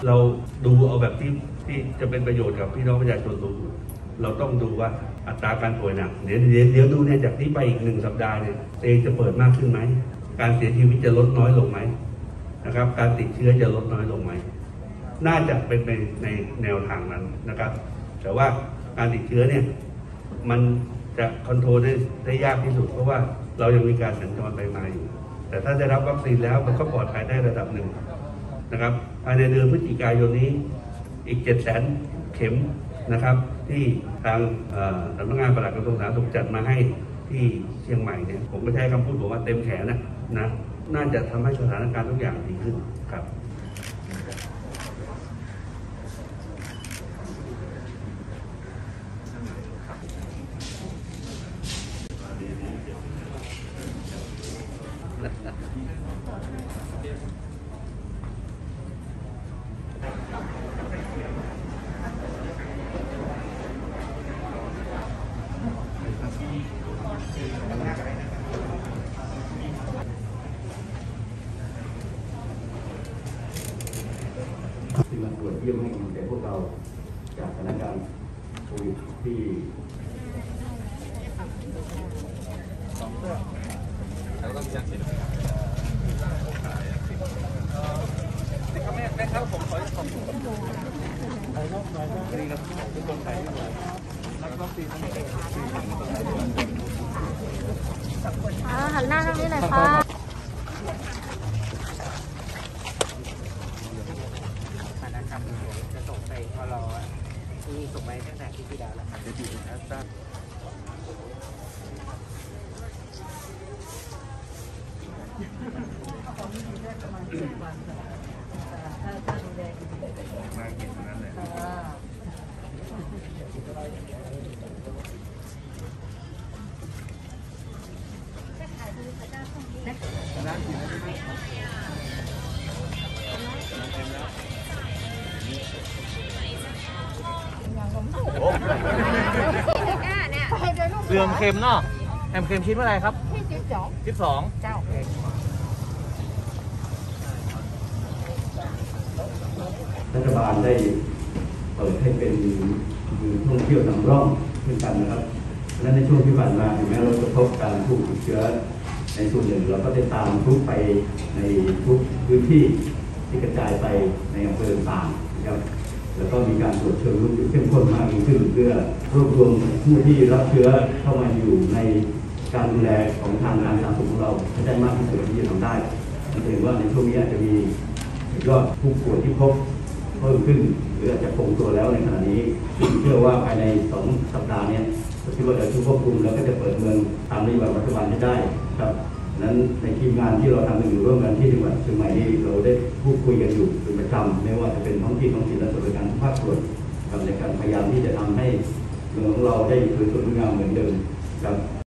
เราดูเอาแบบที่จะเป็นประโยชน์กับพี่น้องประชาชนเราต้องดูว่าอัตราการป่วยหนักเดี๋ยวดูเนี่ยจากนี้ไปอีก1 สัปดาห์เนี่ยเองจะเปิดมากขึ้นไหมการเสียชีวิตจะลดน้อยลงไหมนะครับการติดเชื้อจะลดน้อยลงไหมน่าจะเป็นไปในแนวทางนั้นนะครับแต่ว่าการติดเชื้อเนี่ยมันจะคอนโทรลได้ยากที่สุดเพราะว่าเรายังมีการสัญจรไปมาอยู่แต่ถ้าได้รับวัคซีนแล้วมันก็ปลอดภัยได้ระดับหนึ่งนะครับภายในเดือนพฤศจิกายนนี้อีก700,000 เข็มนะครับที่ทางสำนักงานปลัดกระทรวงสาธารณสุขจัดมาให้ที่เชียงใหม่เนี่ยผมก็ใช้คำพูดบอกว่าเต็มแขนนะน่าจะทำให้สถานการณ์ทุกอย่างดีขึ้นครับที่มาตรวจเยี่ยมให้กำลังใจพวกเราจากสถานการณ์โควิดที่หันหน้าทางนี้หน่อยค่ะจะส่งไปพอรอที่ส่งไปตั้งแต่ที่แล้วแล้วครับจะดีนะครับเรื่องเค็มเนาะแฮมเค็มชิ้นเมื่อไรครับ12เจ้ารัฐบาลได้เปิดให้เป็นท่องเที่ยวนำร่องเช่นกันนะครับและในช่วงที่ผ่านมาถึงแม้เราจะพบการผู้ติดเชื้อในส่วนหนึ่งเราก็ได้ตามทุกไปในทุกพื้นที่ที่กระจายไปในอำเภอต่างนะครับแล้วก็มีการตรวจเชิงรุกอยู่เข้มข้นมากยิ่งขึ้นเพื่อรวบรวมผู้ที่รับเชื้อเข้ามาอยู่ในการดูแลของทางการสาธารณสุขของเราให้ได้มากที่สุดที่จะทำได้นั่นเองว่าในช่วงนี้อาจจะมียอดผู้ป่วยที่พบเพิ่มขึ้นหรืออาจจะคงตัวแล้วในขณะนี้เชื่อว่าภายใน2 สัปดาห์นี้เราคิดว่าจะควบคุมแล้วก็จะเปิดเมืองตามนโยบายรัฐบาลให้ได้ครับนั้นในทีมงานที่เราทำอยู่ร่วมกันที่จังหวัดเชียงใหม่นี่เราได้พูดคุยกันอยู่เป็นประจำไม่ว่าจะเป็นท้องถิ่นและส่วนราชการทุกภาคส่วนในการพยายามที่จะทำให้เมืองของเราได้สวยสดงดงามเหมือนเดิมครับ